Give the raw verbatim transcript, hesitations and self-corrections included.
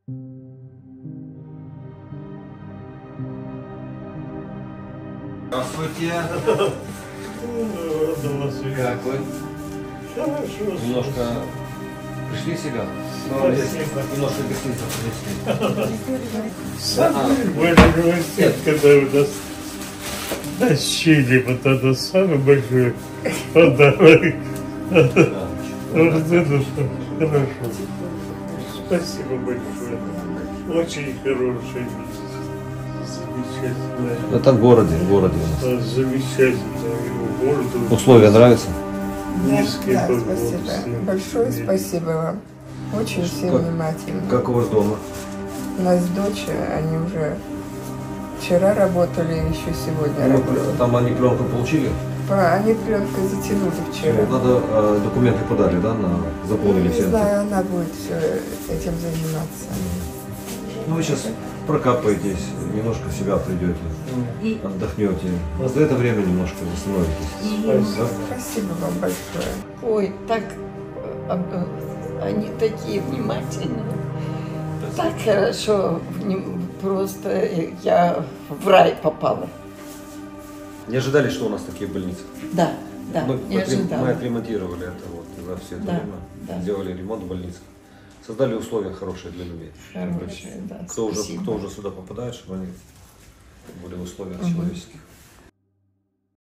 Здравствуйте. Как вы? Хорошо. Немножко пришли в себя? Но здесь немножко гостиница принесли. Самый большой университет, когда у нас тащили, вот это самый большой подарок. Вот это что, хорошо. Спасибо большое. Очень хороший. Замечательно. Это в городе, в городе у нас. Замечательно. Городу. Условия нравятся? Низкий Да, поклон спасибо. всем. Большое спасибо вам. Очень все Как- внимательны. Как у вас дома? У нас дочь, они уже вчера работали, еще сегодня Ну, работают. там они пленку получили? По- Они пленкой затянули вчера. Надо э, документы подали, да, на заполнили Не все. знаю, она будет все этим заниматься. Ну вы сейчас прокапаетесь, немножко в себя придете, отдохнете. А за это время немножко восстановитесь. Спасибо. Спасибо вам большое. Ой, так э, э, они такие внимательные. Так хорошо, вним- просто э, я в рай попала. Не ожидали, что у нас такие больницы? Да, да, мы, не отрем- ожидала. мы отремонтировали это вот за все это Да, время. да. Сделали ремонт в больнице. Создали условия хорошие для людей. Хорошие, да, Кто уже, спасибо. кто уже сюда попадает, чтобы они были в условиях Мгм. человеческих.